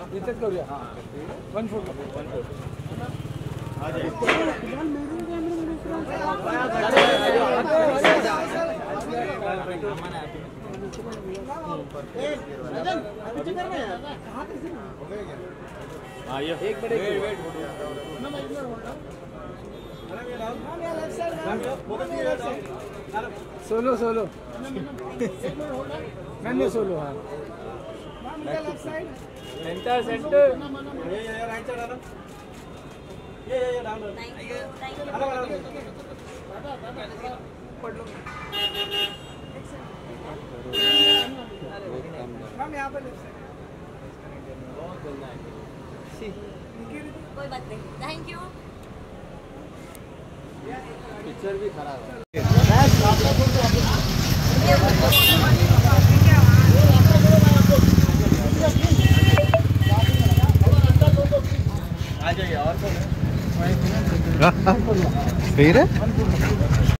इथेच करूया. 1 फोटो. आ जाइए. एक बड़े सोलो सोलो मैंने सोलो. हाँ सेंटर सेंटर. ये राइट साइड आना. ये डाउन. थैंक यू पढ़ लो मैम. यहाँ पर कोई बात नहीं. Thank you. पिक्चर भी खराब है. आ जाइए. और फिर है